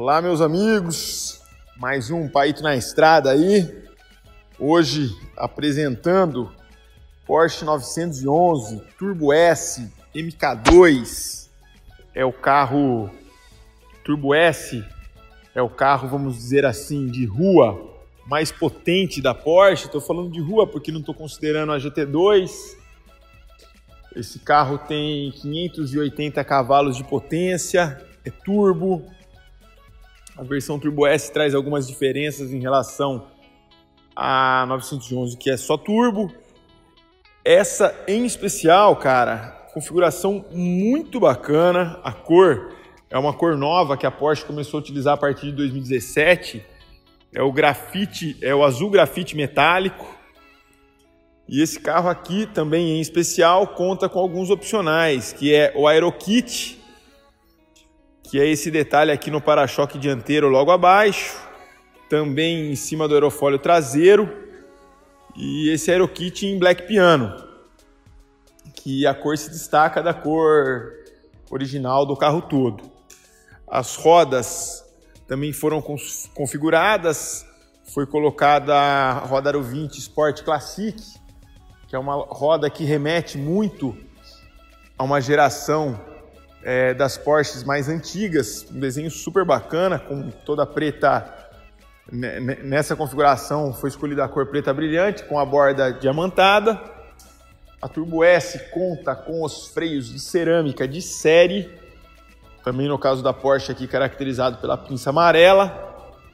Olá, meus amigos, mais um Paito na Estrada aí, hoje apresentando Porsche 911 Turbo S MK2, é o carro Turbo S, é o carro, vamos dizer assim, de rua mais potente da Porsche. Estou falando de rua porque não estou considerando a GT2. Esse carro tem 580 cavalos de potência, é turbo. A versão Turbo S traz algumas diferenças em relação à 911, que é só turbo. Essa em especial, cara, configuração muito bacana. A cor é uma cor nova que a Porsche começou a utilizar a partir de 2017. É o grafite, é o azul grafite metálico. E esse carro aqui também em especial conta com alguns opcionais, que é o AeroKit, que é esse detalhe aqui no para-choque dianteiro logo abaixo, também em cima do aerofólio traseiro, e esse AeroKit em Black Piano, que a cor se destaca da cor original do carro todo. As rodas também foram configuradas, foi colocada a roda Aro 20 Sport Classic, que é uma roda que remete muito a uma geração das Porsches mais antigas, um desenho super bacana, com toda preta. Nessa configuração foi escolhida a cor preta brilhante, com a borda diamantada. A Turbo S conta com os freios de cerâmica de série, também no caso da Porsche aqui caracterizado pela pinça amarela,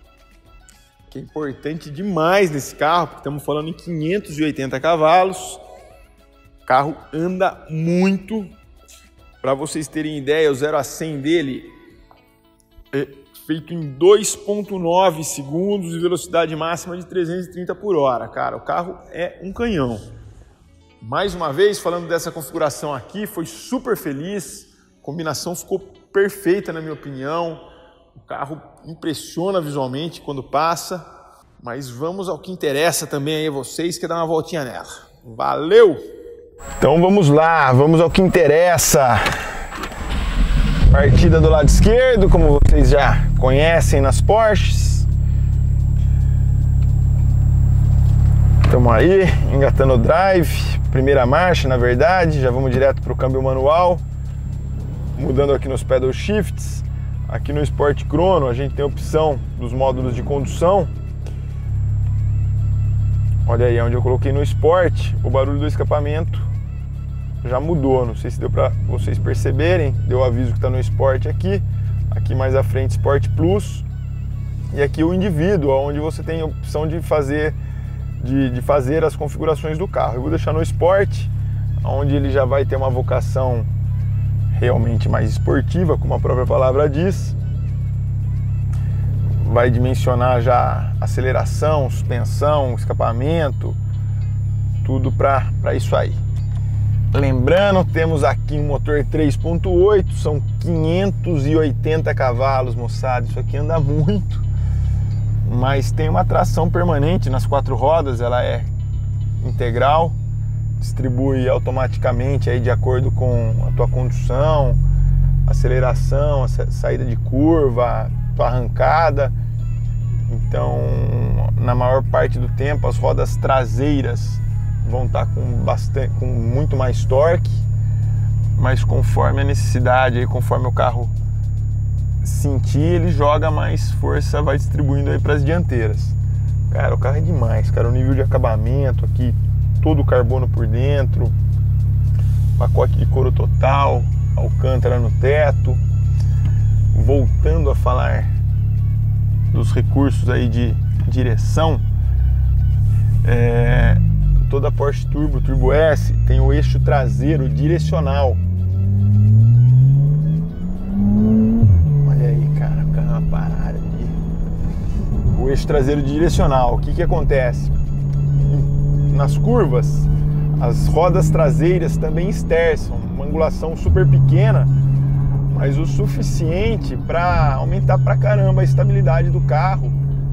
que é importante demais nesse carro, porque estamos falando em 580 cavalos. O carro anda muito. Para vocês terem ideia, o 0 a 100 dele é feito em 2,9 segundos e velocidade máxima de 330 por hora. Cara, o carro é um canhão. Mais uma vez, falando dessa configuração aqui, foi super feliz. A combinação ficou perfeita, na minha opinião. O carro impressiona visualmente quando passa, mas vamos ao que interessa também aí a vocês, que é dar uma voltinha nela. Valeu! Então vamos lá, vamos ao que interessa. Partida do lado esquerdo, como vocês já conhecem nas Porsches. Estamos aí, engatando o drive, primeira marcha na verdade, já vamos direto para o câmbio manual, mudando aqui nos pedal shifts. Aqui no Sport Chrono a gente tem a opção dos módulos de condução. Olha aí onde eu coloquei no Sport, o barulho do escapamento já mudou. Não sei se deu para vocês perceberem, deu o aviso que está no Sport aqui. Aqui mais à frente Sport Plus. E aqui o indivíduo, onde você tem a opção de fazer as configurações do carro. Eu vou deixar no Sport, onde ele já vai ter uma vocação realmente mais esportiva, como a própria palavra diz. Vai dimensionar já aceleração, suspensão, escapamento, tudo para isso aí. Lembrando, temos aqui um motor 3.8, são 580 cavalos, moçada. Isso aqui anda muito, mas tem uma tração permanente nas quatro rodas, ela é integral, distribui automaticamente aí de acordo com a tua condução, aceleração, a saída de curva, tua arrancada. Então, na maior parte do tempo, as rodas traseiras vão estar com muito mais torque, mas conforme a necessidade, aí, conforme o carro sentir, ele joga mais força, vai distribuindo aí para as dianteiras. Cara, o carro é demais, cara. O nível de acabamento aqui, todo o carbono por dentro, pacote de couro total, alcântara no teto. Voltando a falar dos recursos aí de direção, toda a Porsche Turbo S tem o eixo traseiro direcional. Olha aí, cara, o carro é uma parada aqui. O eixo traseiro direcional, o que acontece? Nas curvas, as rodas traseiras também esterçam, uma angulação super pequena, mas o suficiente para aumentar pra caramba a estabilidade do carro.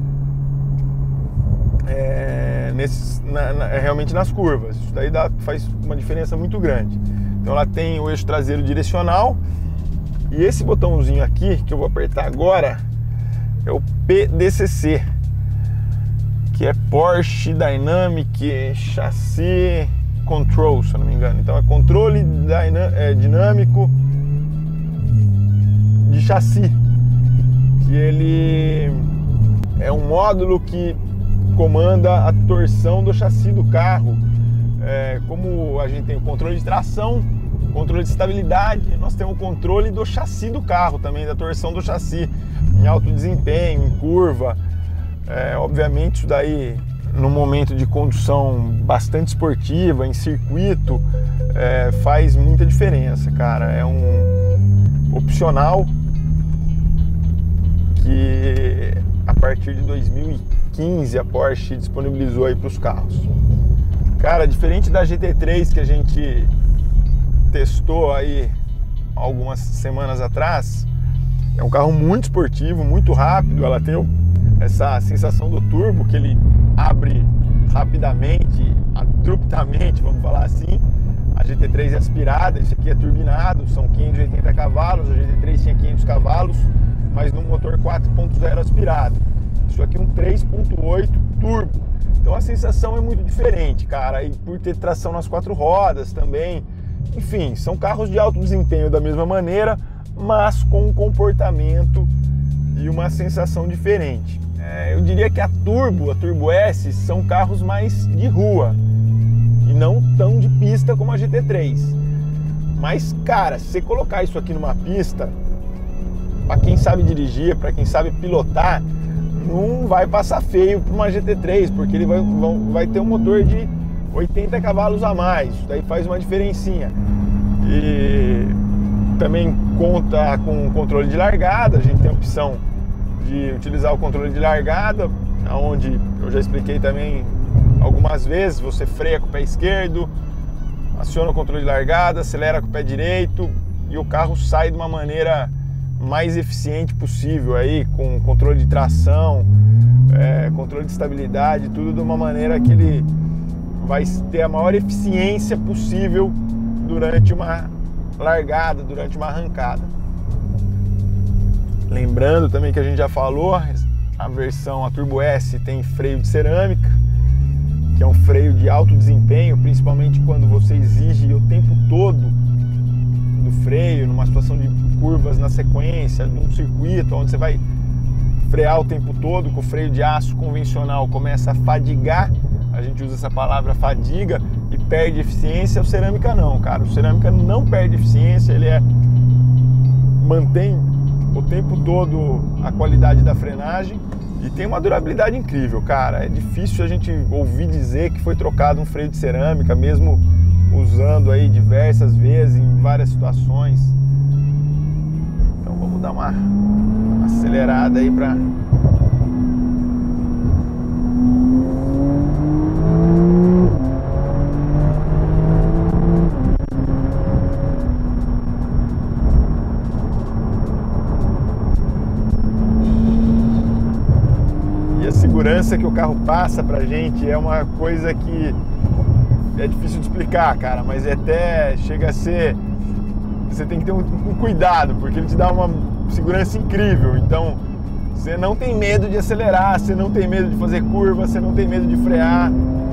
Realmente nas curvas, isso daí faz uma diferença muito grande. Então ela tem o eixo traseiro direcional, e esse botãozinho aqui que eu vou apertar agora é o PDCC, que é Porsche Dynamic Chassis Control, se eu não me engano. Então é controle dinâmico de chassi, que ele é um módulo que comanda a torção do chassi do carro. Como a gente tem o controle de tração, controle de estabilidade, nós temos o controle do chassi do carro também, da torção do chassi, em alto desempenho, em curva. Obviamente isso daí, no momento de condução bastante esportiva, em circuito, faz muita diferença, cara. É um opcional que a partir de 2015 a Porsche disponibilizou aí para os carros. Cara, diferente da GT3 que a gente testou aí algumas semanas atrás, é um carro muito esportivo, muito rápido. Ela tem essa sensação do turbo, que ele abre rapidamente, abruptamente, vamos falar assim. A GT3 é aspirada, esse aqui é turbinado, são 580 cavalos, a GT3 tinha 500 cavalos, mas num motor 4.0 aspirado. Isso aqui é um 3.8 turbo. Então a sensação é muito diferente, cara, e por ter tração nas 4 rodas também. Enfim, são carros de alto desempenho da mesma maneira, mas com um comportamento e uma sensação diferente. Eu diria que a Turbo S são carros mais de rua e não tão de pista como a GT3. Mas, cara, se você colocar isso aqui numa pista, para quem sabe dirigir, para quem sabe pilotar, não vai passar feio para uma GT3, porque ele vai ter um motor de 80 cavalos a mais. Isso daí faz uma diferencinha. E também conta com controle de largada. A gente tem a opção de utilizar o controle de largada, onde eu já expliquei também algumas vezes. Você freia com o pé esquerdo, aciona o controle de largada, acelera com o pé direito e o carro sai de uma maneira mais eficiente possível aí, com controle de tração, controle de estabilidade, tudo de uma maneira que ele vai ter a maior eficiência possível durante uma largada, durante uma arrancada. Lembrando também que a gente já falou, a versão, a Turbo S, tem freio de cerâmica, que é um freio de alto desempenho, principalmente quando você exige o tempo todo do freio, numa situação de curvas na sequência, num circuito onde você vai frear o tempo todo, com o freio de aço convencional começa a fadigar, a gente usa essa palavra fadiga, e perde eficiência. O cerâmica não, cara, o cerâmica não perde eficiência, ele mantém o tempo todo a qualidade da frenagem e tem uma durabilidade incrível, cara. É difícil a gente ouvir dizer que foi trocado um freio de cerâmica, mesmo usando aí diversas vezes, em várias situações. Então vamos dar uma acelerada aí para... E a segurança que o carro passa pra gente é uma coisa que é difícil de explicar, cara, mas até chega a ser... Você tem que ter um cuidado, porque ele te dá uma segurança incrível. Então, você não tem medo de acelerar, você não tem medo de fazer curva, você não tem medo de frear.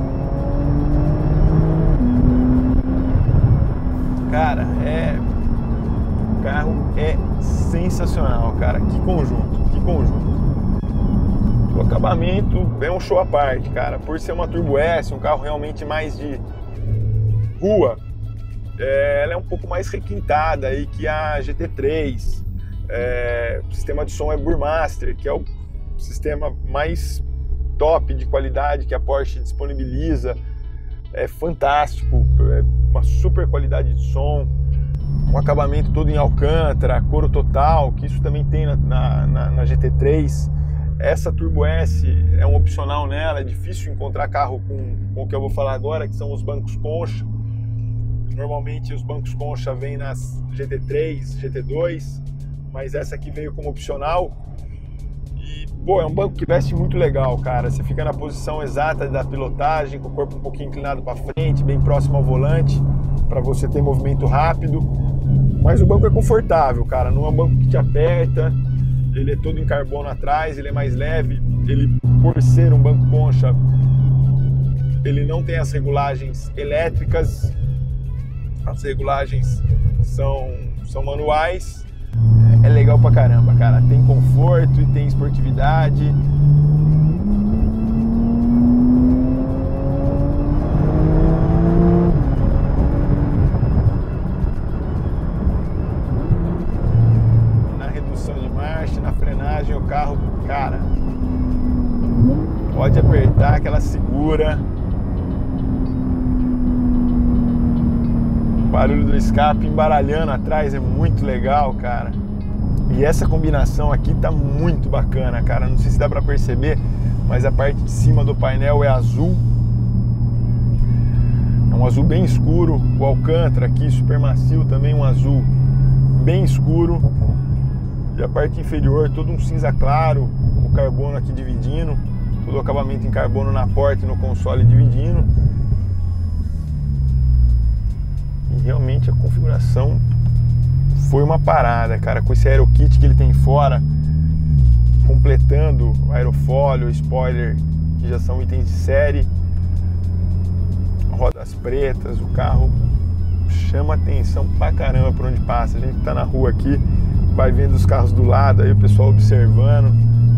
Cara, o carro é sensacional, cara. Que conjunto, que conjunto. O acabamento é um show à parte, cara. Por ser uma Turbo S, um carro realmente mais de rua, ela é um pouco mais requintada aí que a GT3. O sistema de som é Burmaster, que é o sistema mais top de qualidade que a Porsche disponibiliza. É fantástico, é uma super qualidade de som, um acabamento todo em alcântara, couro total, que isso também tem na GT3. Essa Turbo S é um opcional nela, é difícil encontrar carro com o que eu vou falar agora, que são os bancos concha. Normalmente os bancos concha vêm nas GT3, GT2, mas essa aqui veio como opcional. E, pô, é um banco que veste muito legal, cara. Você fica na posição exata da pilotagem, com o corpo um pouquinho inclinado para frente, bem próximo ao volante, para você ter movimento rápido. Mas o banco é confortável, cara. Não é um banco que te aperta. Ele é todo em carbono atrás, ele é mais leve, ele, por ser um banco concha, ele não tem as regulagens elétricas, as regulagens são manuais. É legal pra caramba, cara, tem conforto e tem esportividade. Na frenagem o carro, cara, pode apertar que ela segura. O barulho do escape embaralhando atrás é muito legal, cara. E essa combinação aqui tá muito bacana, cara. Não sei se dá pra perceber, mas a parte de cima do painel é azul. É um azul bem escuro. O Alcântara aqui, super macio, também um azul bem escuro. E a parte inferior, todo um cinza claro, o carbono aqui dividindo, todo o acabamento em carbono na porta e no console dividindo. E realmente a configuração foi uma parada, cara, com esse aerokit que ele tem fora, completando o aerofólio, o spoiler, que já são itens de série, rodas pretas, o carro chama atenção pra caramba por onde passa. A gente tá na rua aqui, vai vendo os carros do lado, aí o pessoal observando.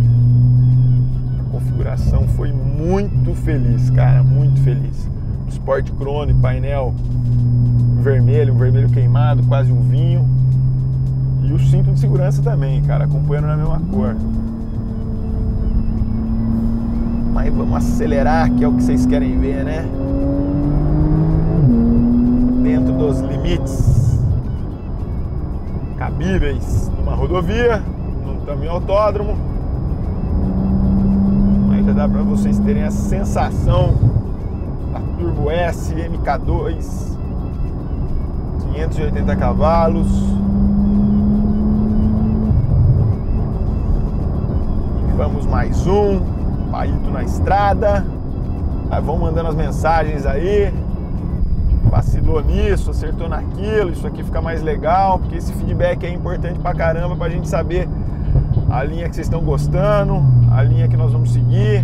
A configuração foi muito feliz, cara, muito feliz. Sport Chrome, painel vermelho, um vermelho queimado, quase um vinho. E o cinto de segurança também, cara, acompanhando na mesma cor. Mas vamos acelerar, que é o que vocês querem ver, né? Dentro dos limites cabíveis numa rodovia, num caminho autódromo. Mas já dá para vocês terem a sensação da Turbo S MK2, 580 cavalos. E vamos mais um, Paito na estrada. Aí vão mandando as mensagens aí. Vacilou nisso, acertou naquilo, isso aqui fica mais legal, porque esse feedback é importante pra caramba, pra gente saber a linha que vocês estão gostando, a linha que nós vamos seguir.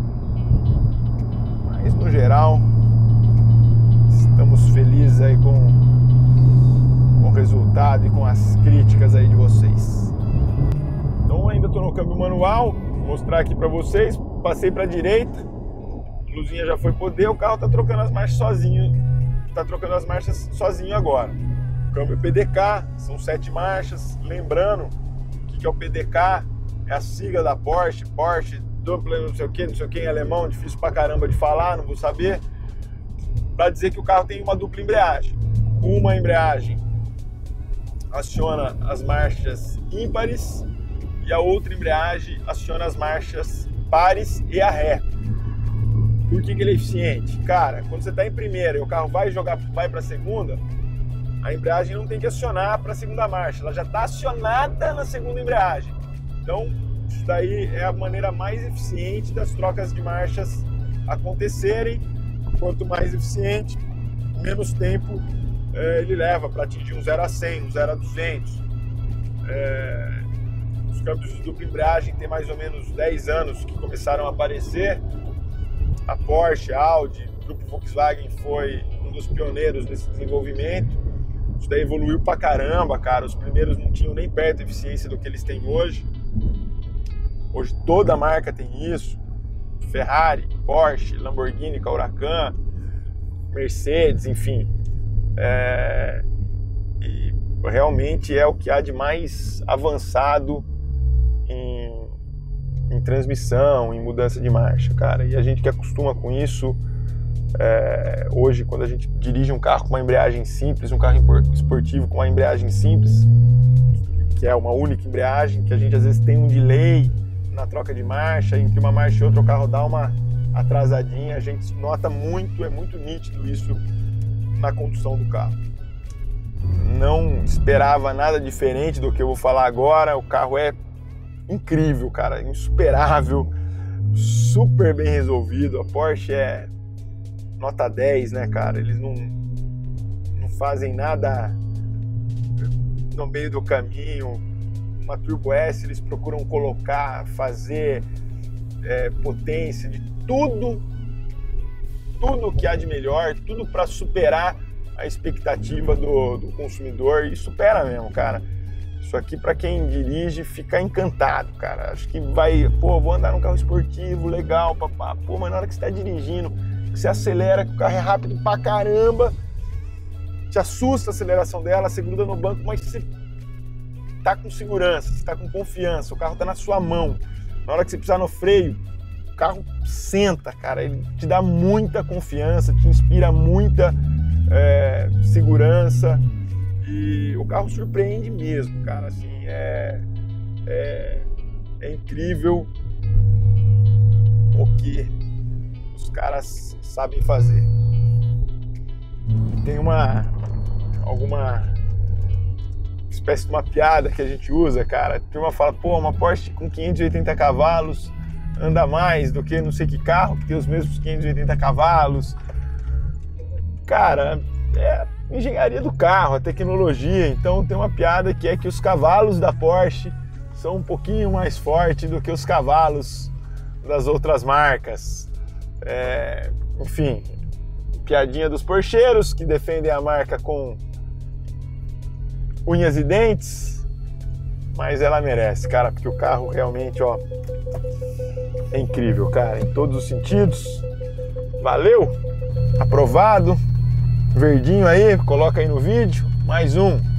Mas no geral, estamos felizes aí com o resultado e com as críticas aí de vocês. Então ainda tô no câmbio manual, vou mostrar aqui pra vocês, passei pra direita, a luzinha já foi poder, o carro tá trocando as marchas sozinho. Tá trocando as marchas sozinho agora. Câmbio PDK, são 7 marchas. Lembrando que é o PDK, é a sigla da Porsche, dupla não sei o que em alemão, difícil pra caramba de falar, não vou saber. Pra dizer que o carro tem uma dupla embreagem. Uma embreagem aciona as marchas ímpares e a outra embreagem aciona as marchas pares e a ré. Por que ele é eficiente? Cara, quando você está em primeira e o carro vai para a segunda, a embreagem não tem que acionar para a segunda marcha, ela já está acionada na segunda embreagem. Então, isso daí é a maneira mais eficiente das trocas de marchas acontecerem. Quanto mais eficiente, menos tempo ele leva para atingir um 0 a 100, um 0 a 200. Os câmbios de dupla embreagem tem mais ou menos 10 anos que começaram a aparecer. A Porsche, a Audi, o grupo Volkswagen foi um dos pioneiros desse desenvolvimento. Isso daí evoluiu pra caramba, cara. Os primeiros não tinham nem perto a eficiência do que eles têm hoje. Hoje toda marca tem isso. Ferrari, Porsche, Lamborghini, Huracan, Mercedes, enfim. E realmente é o que há de mais avançado em transmissão, em mudança de marcha, cara. E a gente que acostuma com isso, hoje, quando a gente dirige um carro com uma embreagem simples, um carro esportivo com uma embreagem simples, que é uma única embreagem, que a gente às vezes tem um delay na troca de marcha, entre uma marcha e outra o carro dá uma atrasadinha, a gente nota muito, é muito nítido isso na condução do carro. Não esperava nada diferente do que eu vou falar agora. O carro é incrível, cara, insuperável, super bem resolvido. A Porsche é nota 10, né, cara? Eles não fazem nada no meio do caminho, uma Turbo S, eles procuram colocar, fazer potência de tudo que há de melhor, tudo para superar a expectativa do consumidor, e supera mesmo, cara. Isso aqui, para quem dirige, fica encantado, cara. Acho que vai, vou andar num carro esportivo, legal, papá. Mas na hora que você tá dirigindo, que você acelera, que o carro é rápido pra caramba, te assusta a aceleração dela, você gruda no banco, mas você tá com segurança, você tá com confiança, o carro tá na sua mão. Na hora que você pisar no freio, o carro senta, cara. Ele te dá muita confiança, te inspira muita segurança. E o carro surpreende mesmo, cara, assim, é incrível o que os caras sabem fazer. Tem alguma espécie de uma piada que a gente usa, cara. A turma fala, uma Porsche com 580 cavalos anda mais do que não sei que carro que tem os mesmos 580 cavalos. Cara, engenharia do carro, a tecnologia. Então tem uma piada que é que os cavalos da Porsche são um pouquinho mais fortes do que os cavalos das outras marcas. Enfim, piadinha dos porcheiros que defendem a marca com unhas e dentes, mas ela merece, cara, porque o carro realmente, é incrível, cara, em todos os sentidos. Valeu, aprovado. Verdinho aí, coloca aí no vídeo, mais um.